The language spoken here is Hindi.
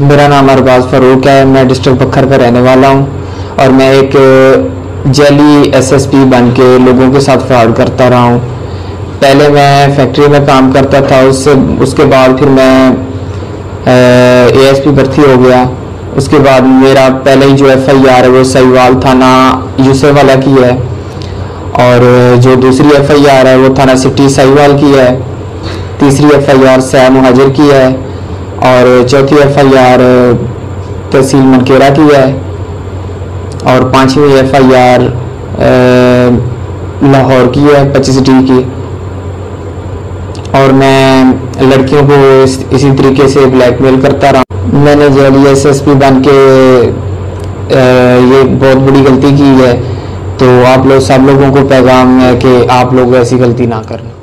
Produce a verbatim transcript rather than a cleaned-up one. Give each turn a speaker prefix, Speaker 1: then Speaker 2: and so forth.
Speaker 1: मेरा नाम अरबाज फ़ारूक है। मैं डिस्ट्रिक्ट बखर का रहने वाला हूँ और मैं एक जैली एसएसपी बन के लोगों के साथ फ्रॉड करता रहा हूँ। पहले मैं फैक्ट्री में काम करता था, उससे उसके बाद फिर मैं एएसपी भर्ती हो गया। उसके बाद मेरा पहले ही जो एफआईआर है वो सहीवाल थाना यूसुफ वाला की है और जो दूसरी एफआईआर है वो थाना सिटी सहीवाल की है। तीसरी एफआईआर सैम मुहाजिर की है और चौथी एफआईआर तहसील मनकेरा की है और पांचवी एफआईआर लाहौर की है पच्चीस डी की। और मैं लड़कियों को इस, इसी तरीके से ब्लैकमेल करता रहा। मैंने जैली एसएसपी बन के ये बहुत बड़ी गलती की है, तो आप लोग सब लोगों को पैगाम है कि आप लोग ऐसी गलती ना करें।